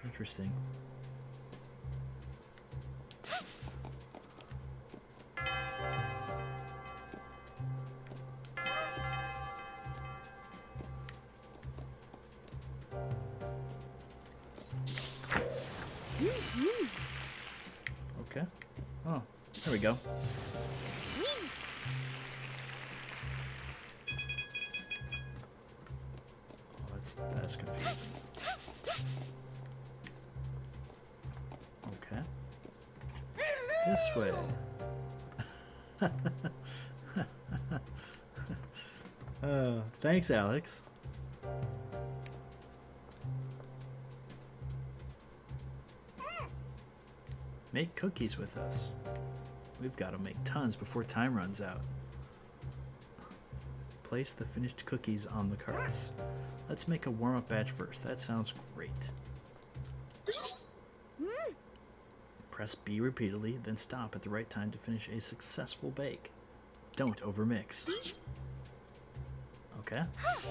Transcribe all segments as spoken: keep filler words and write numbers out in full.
Interesting. Okay. Oh, there we go. Oh, that's that's confusing. Okay. This way. uh, thanks, Alex. Make cookies with us. We've got to make tons before time runs out. Place the finished cookies on the carts. Let's make a warm-up batch first. That sounds great. Press B repeatedly, then stop at the right time to finish a successful bake. Don't overmix. Okay.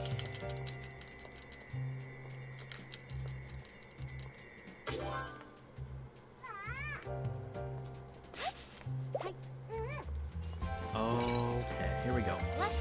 Okay, here we go.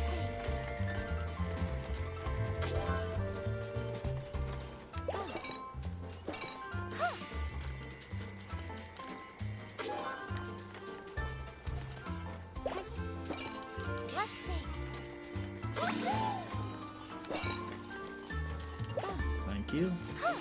Thank you.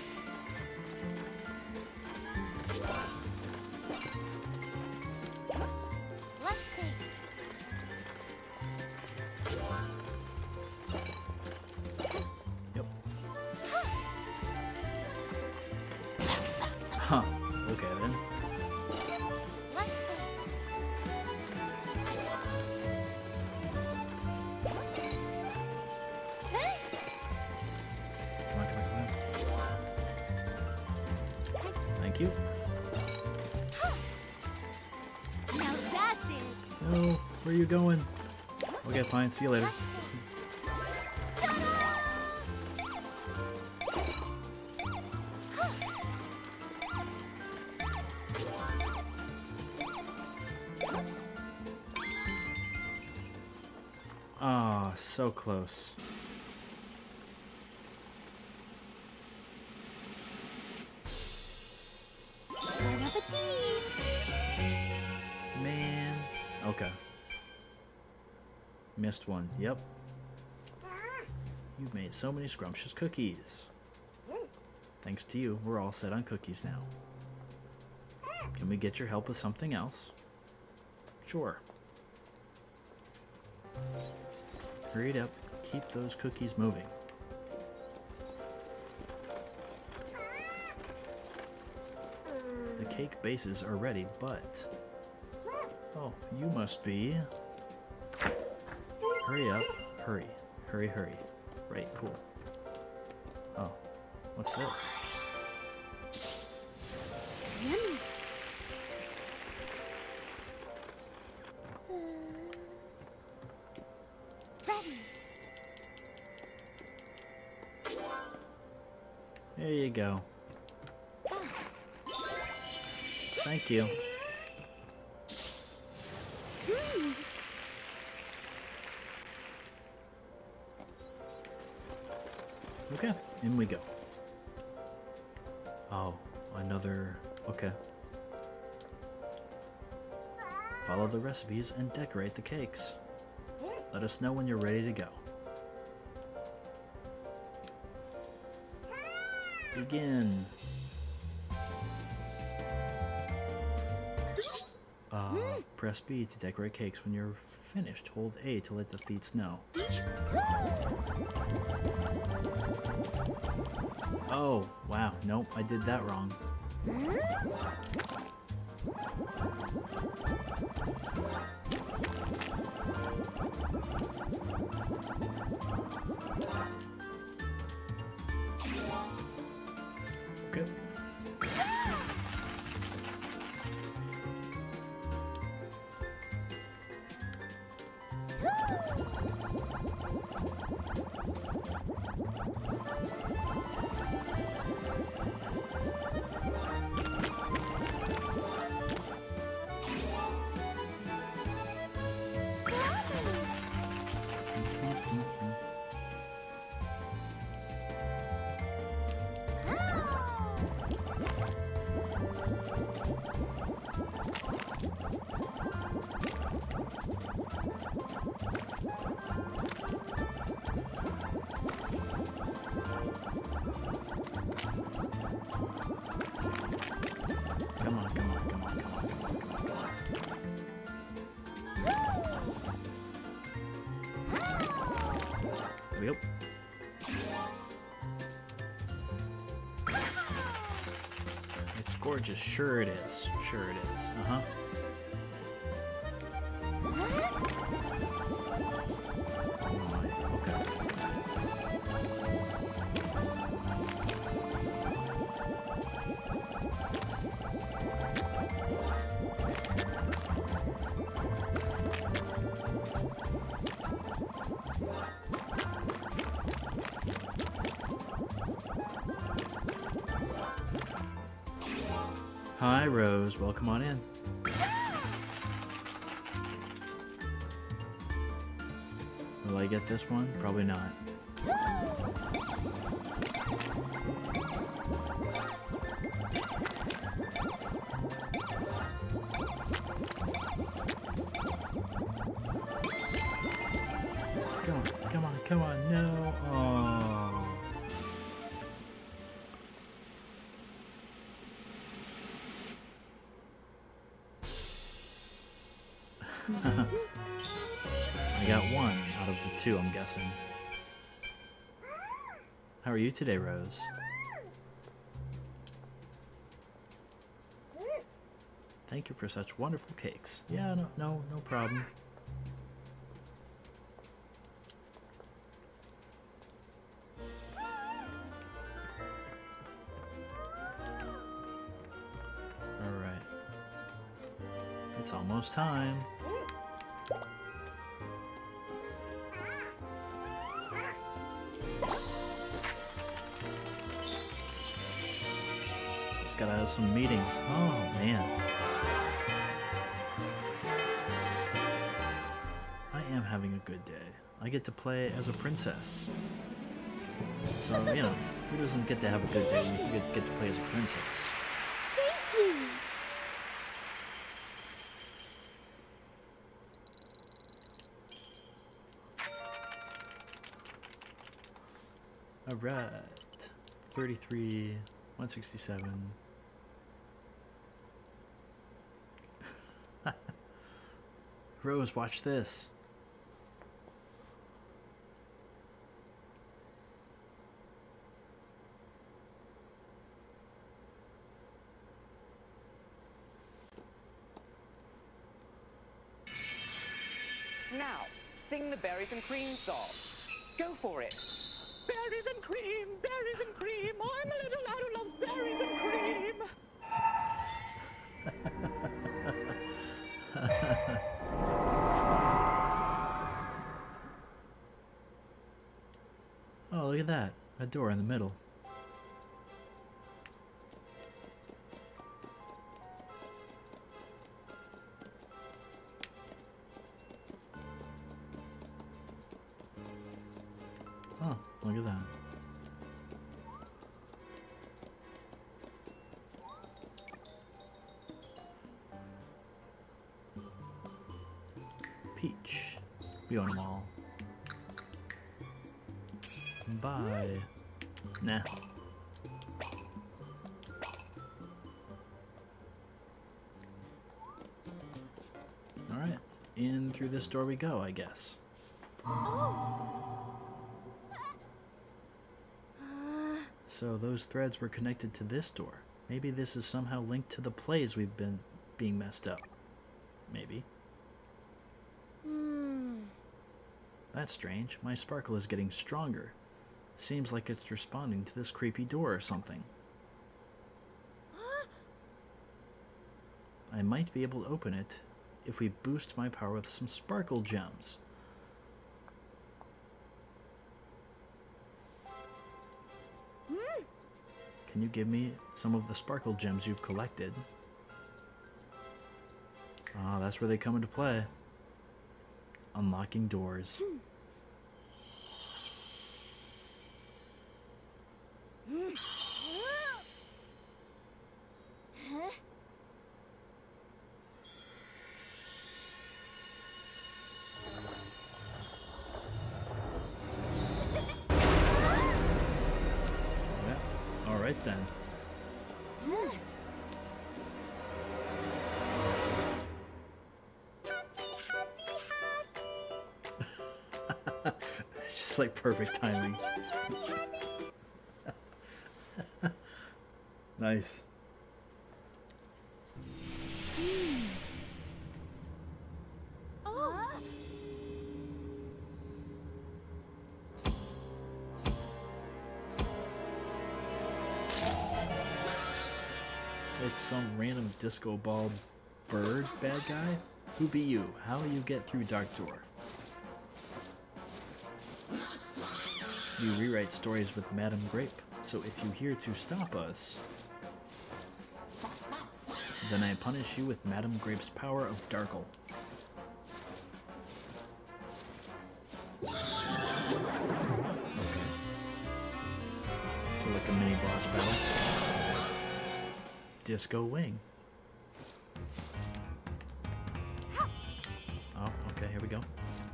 Yep. Huh. Okay then. Come on, come on, come on. Thank you. Now that's it. Oh, where are you going? Okay, fine. See you later. Ah, oh, so close. Bon appetit. Man. Okay. Missed one. Yep. You've made so many scrumptious cookies. Thanks to you, we're all set on cookies now. Can we get your help with something else? Sure. Hurry it up. Keep those cookies moving. The cake bases are ready, but... Oh, you must be... Hurry up. Hurry. Hurry, hurry. Right, cool. Oh, what's this? Yummy. Ready. There you go. Thank you. Mm. Okay, in we go. Oh, another... Okay. Follow the recipes and decorate the cakes. Let us know when you're ready to go. Begin. Uh, press B to decorate cakes. When you're finished, hold A to let the feet snow. Oh, wow. Nope, I did that wrong. Okay. gorgeous. Sure it is. Sure it is. Uh-huh. Oh my. Okay. Hi, Rose. Welcome on in. Will I get this one? Probably not. Come on, come on, come on. No. Oh. I got one out of the two, I'm guessing. How are you today, Rose? Thank you for such wonderful cakes. Yeah, no, no, no problem. All right. It's almost time. Just gotta have some meetings. Oh, man. I am having a good day. I get to play as a princess. So, you know, who doesn't get to have a good day when you get, get to play as a princess? Thank you. Alright. thirty-three, one sixty-seven. Rose, watch this. Now, sing the berries and cream song. Go for it. Berries and cream, berries and cream. I'm a little lad who loves berries and cream. Oh, look at that. A door in the middle. Oh, look at that. Peach. We own them all. Bye. Nah. Alright. In through this door we go, I guess. So those threads were connected to this door. Maybe this is somehow linked to the plays we've been being messed up. Maybe. Hmm. That's strange. My sparkle is getting stronger. Seems like it's responding to this creepy door or something. I might be able to open it if we boost my power with some sparkle gems. Can you give me some of the sparkle gems you've collected? Ah, that's where they come into play. Unlocking doors. Yeah. All right then. It's just like perfect timing. Nice. It's some random disco ball bird bad guy? Who be you? How you get through Dark Door? You rewrite stories with Madame Grape, so if you here to stop us, then I punish you with Madame Grape's power of Darkle. Okay. So like a mini boss battle. Disco Wing. Oh, okay, here we go.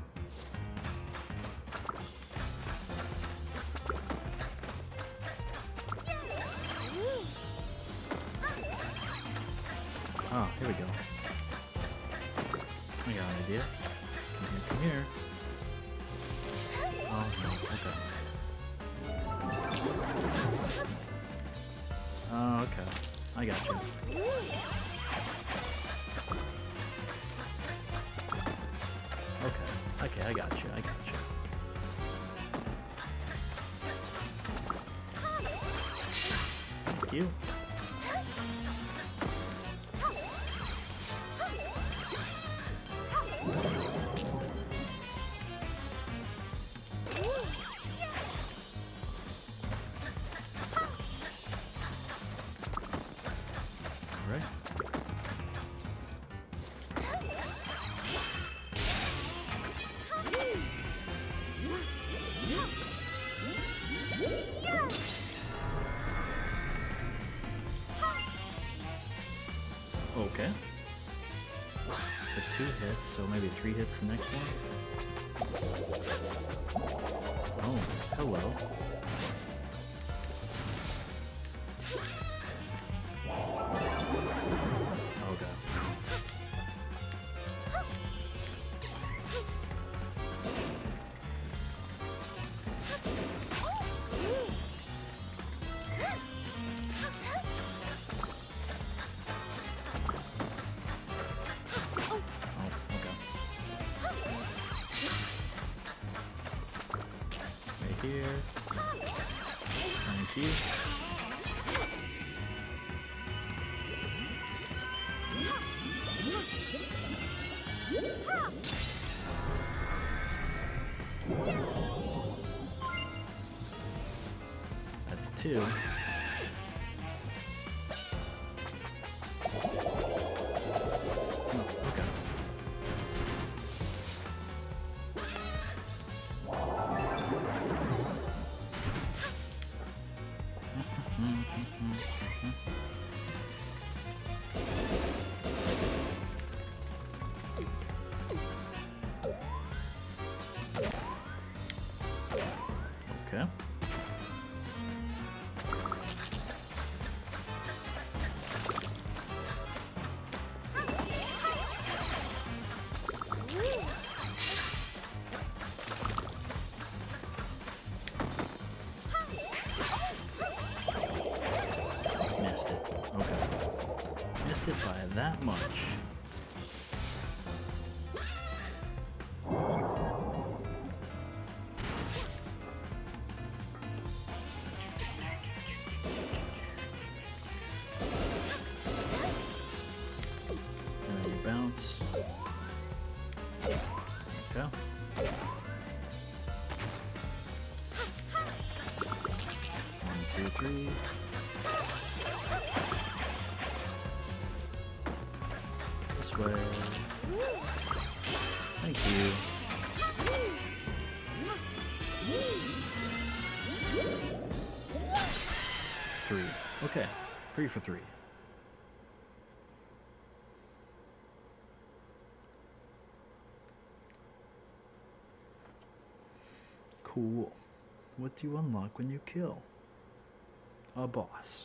Oh, here we go. I got an idea. Come here, come here. Oh, no, okay. Oh, okay. I got you. Okay, okay, I got you, I got you. Thank you. Right. Okay. So two hits, so maybe three hits the next one. Oh, hello. Okay. Here. Thank you. That's two. Oh, okay. Okay. Missed it. Okay. Missed it by that much. And then you bounce. Okay. One, two, three. This way. Thank you. Three. Okay. Three for three. Cool. What do you unlock when you kill a boss?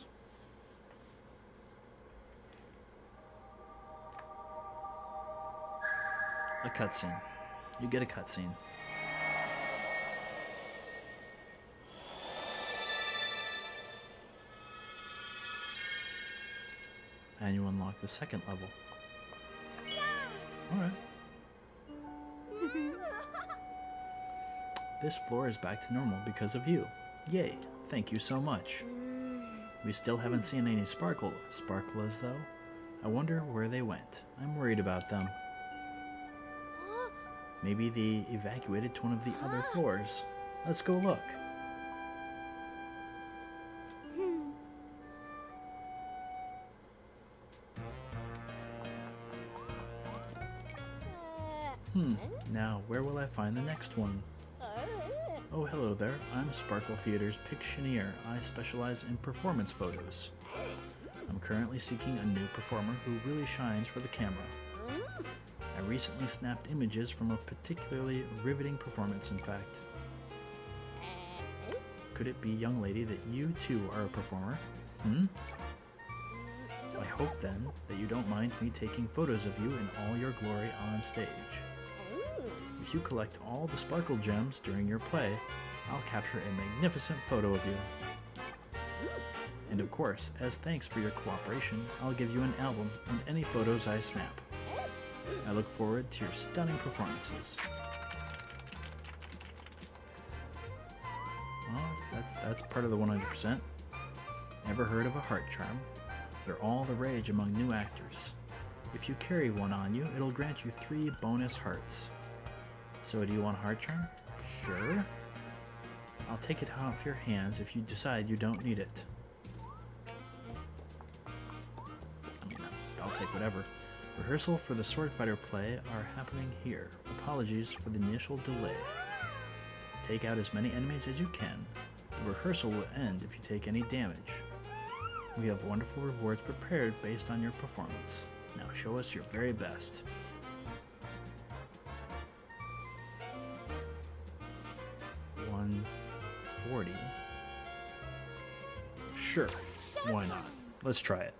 A cutscene. You get a cutscene. And you unlock the second level. Alright. This floor is back to normal because of you. Yay. Thank you so much. We still haven't seen any sparkle sparklers though. I wonder where they went. I'm worried about them. Maybe they evacuated to one of the other floors. Let's go look. Hmm, now where will I find the next one? Oh, hello there. I'm Sparkle Theater's Pictioneer. I specialize in performance photos. I'm currently seeking a new performer who really shines for the camera. I recently snapped images from a particularly riveting performance, in fact. Could it be, young lady, that you too are a performer? Hmm? I hope then that you don't mind me taking photos of you in all your glory on stage. If you collect all the sparkle gems during your play, I'll capture a magnificent photo of you. And of course, as thanks for your cooperation, I'll give you an album and any photos I snap. I look forward to your stunning performances. Well, that's, that's part of the one hundred percent. Ever heard of a heart charm? They're all the rage among new actors. If you carry one on you, it'll grant you three bonus hearts. So do you want a heart charm? Sure. I'll take it off your hands if you decide you don't need it. I mean, I'll take whatever. Rehearsal for the Sword Fighter play are happening here. Apologies for the initial delay. Take out as many enemies as you can. The rehearsal will end if you take any damage. We have wonderful rewards prepared based on your performance. Now show us your very best. one forty. Sure, why not? Let's try it.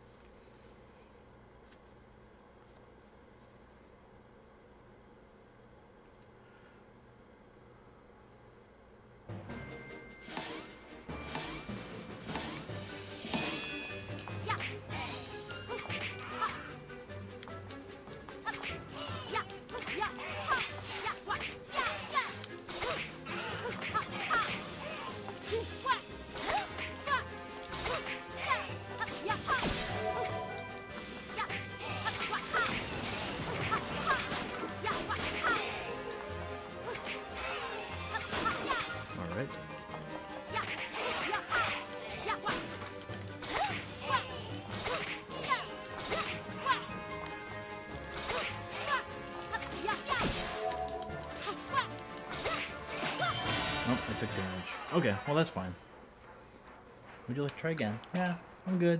Okay, well that's fine. Would you like to try again? Yeah, I'm good.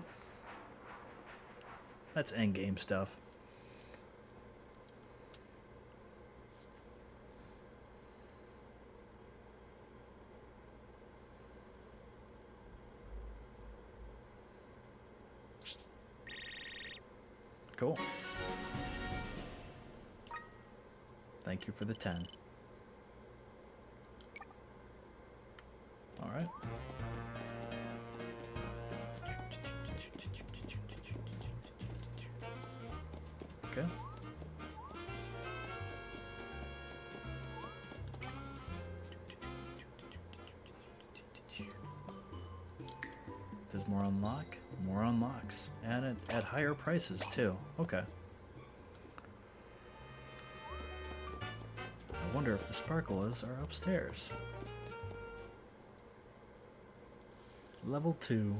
That's endgame stuff. Cool. Thank you for the ten. All right. Okay. There's more unlock, more unlocks, and at, at higher prices too. Okay. I wonder if the sparklers are upstairs. Level two.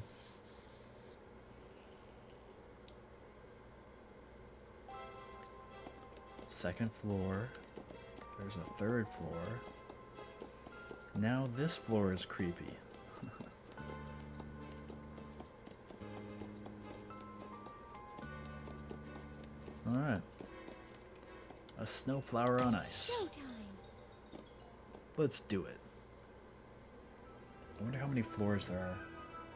Second floor. There's a third floor. Now this floor is creepy. Alright. A snowflower on ice. Showtime. Let's do it. I wonder how many floors there are.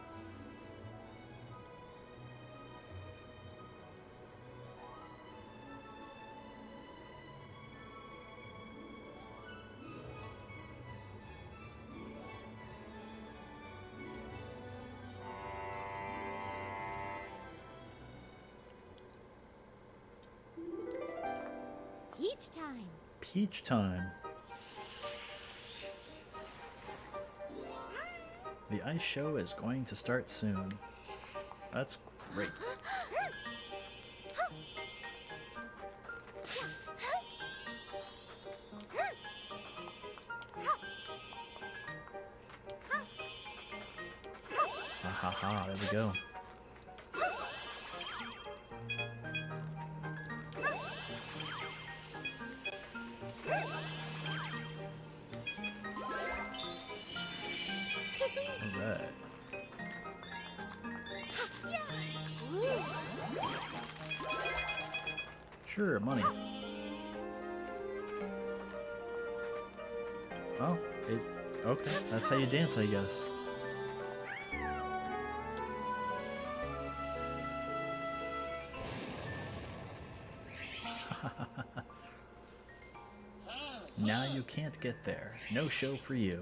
Peach time. Peach time. The ice show is going to start soon. That's great. Ha ha ha, there we go. Alright. Sure, money. Oh, it, okay, that's how you dance, I guess. Now you can't get there. No show for you.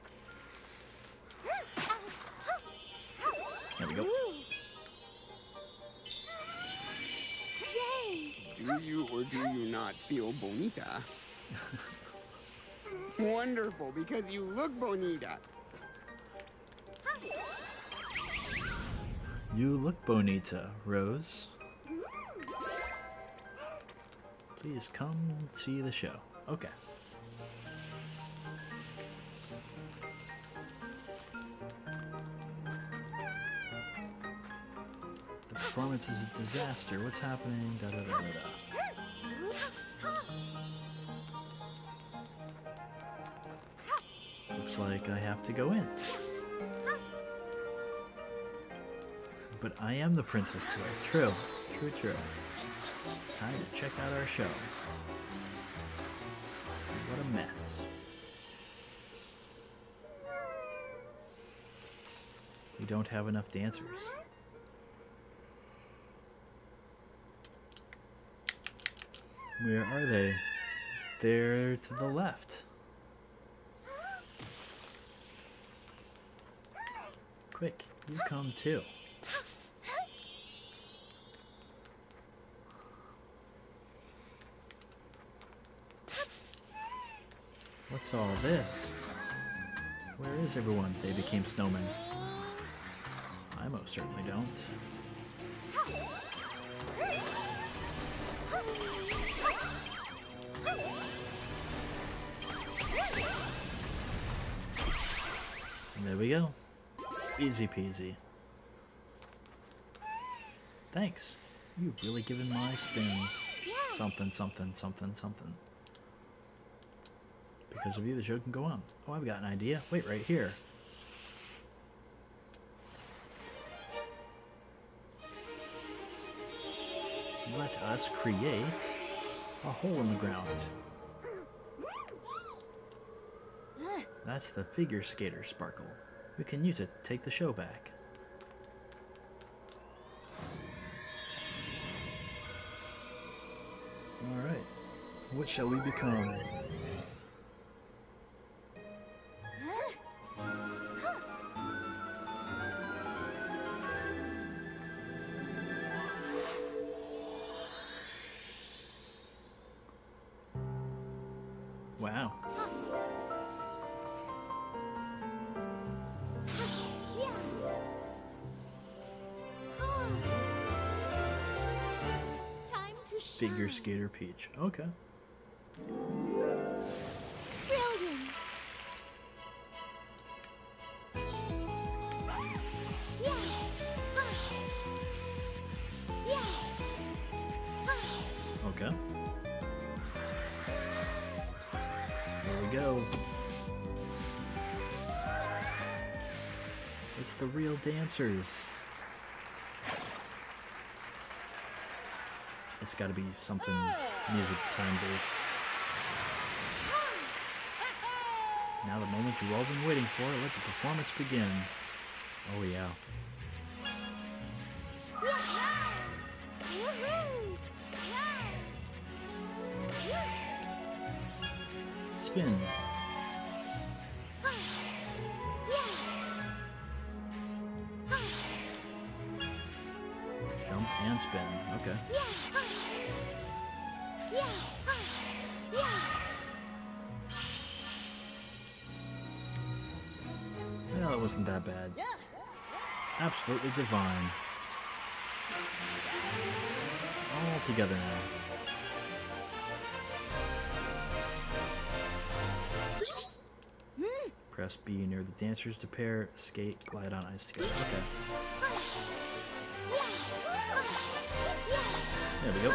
There we go. Do you or do you not feel bonita? Wonderful, because you look bonita. You look bonita, Rose. Please come see the show. Okay. The performance is a disaster. What's happening? Da da da da da. Looks like I have to go in. But I am the princess today. True. True, true. Time to check out our show. What a mess. We don't have enough dancers. Where are they? They're to the left. Quick, you come too. What's all this? Where is everyone? They became snowmen. I most certainly don't. And there we go. Easy peasy. Thanks. You've really given my spins something, something, something, something. Because of you, the show can go on. Oh, I've got an idea. Wait, right here. Let us create a hole in the ground. That's the figure skater sparkle. We can use it to take the show back. Alright. What shall we become? Wow. Time to Figure shine. skater Peach. Okay. Brilliant. Yeah. Ah. Yeah. Ah. Okay. Here we go. It's the real dancers. It's gotta be something music time based. Now the moment you've all been waiting for, let the performance begin. Oh yeah. Woohoo! Spin. Jump and spin. Okay. Yeah. Well, that wasn't that bad. Absolutely divine. All together now. Press B near the dancers to pair, skate, glide on ice together. Okay. There we go.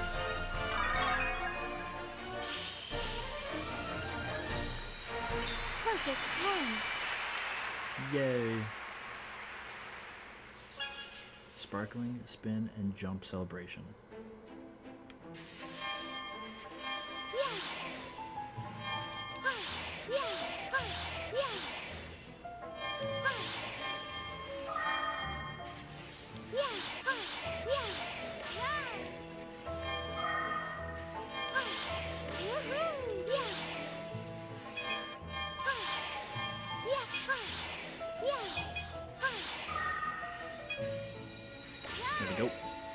Perfect time. Yay. Sparkling, spin, and jump celebration. There we go.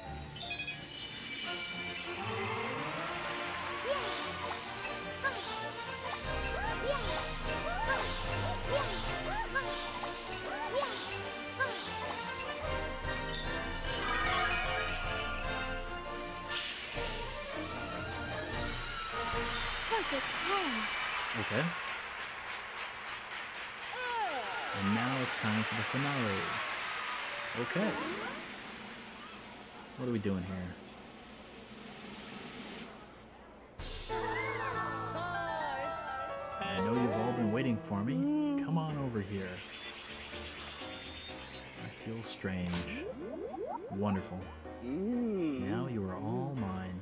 Perfect time. Okay. And now it's time for the finale. Okay. What are we doing here? I know you've all been waiting for me. Come on over here. I feel strange. Wonderful. Now you are all mine.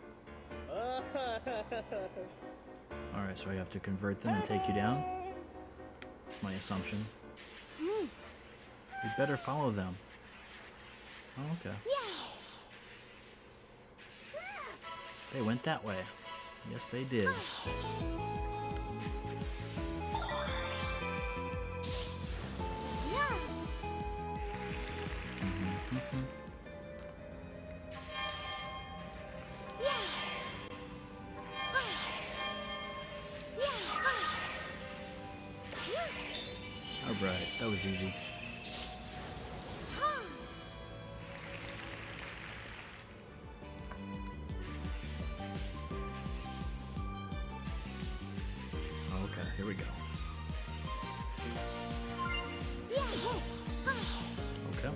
Alright, so I have to convert them and take you down? That's my assumption. We'd better follow them. Oh, okay. They went that way. Yes, they did. Alright, that was easy. Okay, here we go. Okay.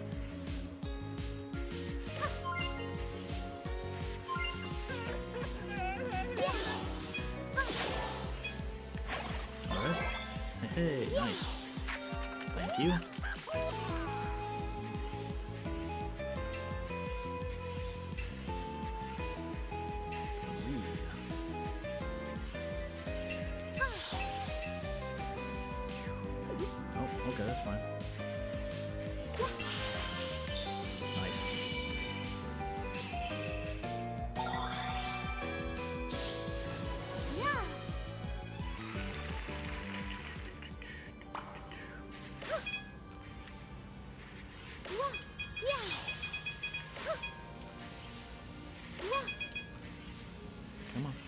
Alright. Hey, nice. Thank you. Three. Oh, okay, that's fine. Nice. Come on.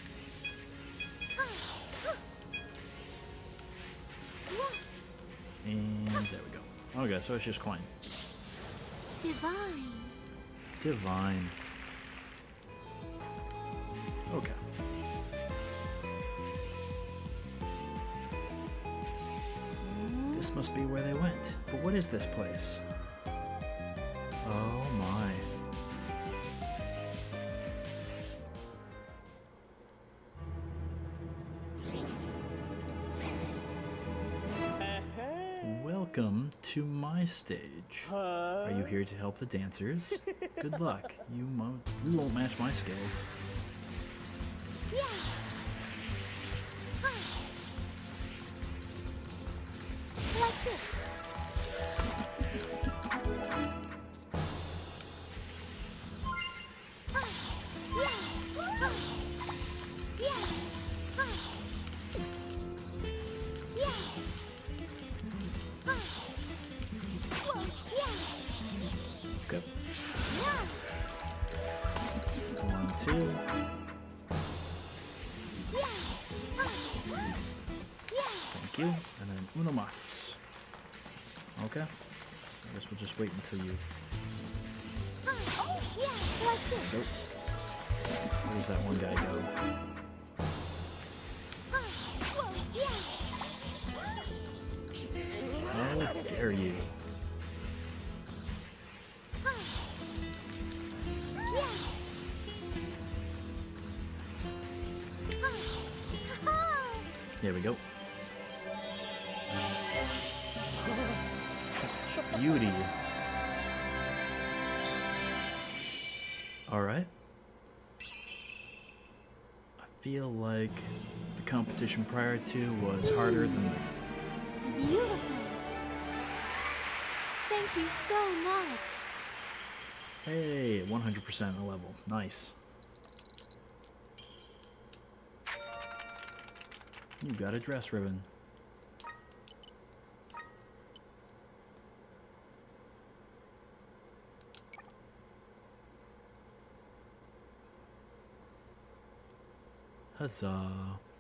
And there we go. Okay, so it's just coin. Divine. Divine. Okay. This must be where they went. But what is this place? Oh my. Welcome to my stage. Are you here to help the dancers? Good luck. You won't, you won't match my skills. Like this. Okay. One, two. Thank you. And then uno más. Okay. I guess we'll just wait until you... Oh, yeah, like this. Nope. Where's that one guy go? Whoa, yeah. How dare you? Yeah. There we go. Such beauty. Alright. I feel like the competition prior to was harder than that. Beautiful. Thank you so much. Hey, one hundred percent a level. Nice. You got a dress ribbon. Huzzah.